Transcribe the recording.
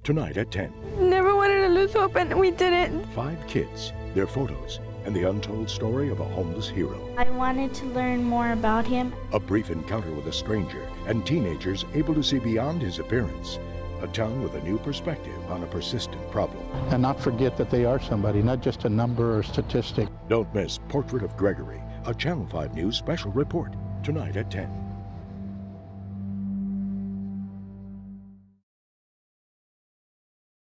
Tonight at 10. Never wanted to lose hope, and we didn't. 5 kids, their photos, and the untold story of a homeless hero. I wanted to learn more about him. A brief encounter with a stranger and teenagers able to see beyond his appearance. A town with a new perspective on a persistent problem. And not forget that they are somebody, not just a number or statistic. Don't miss Portrait of Gregory, a Channel 5 News special report, tonight at 10.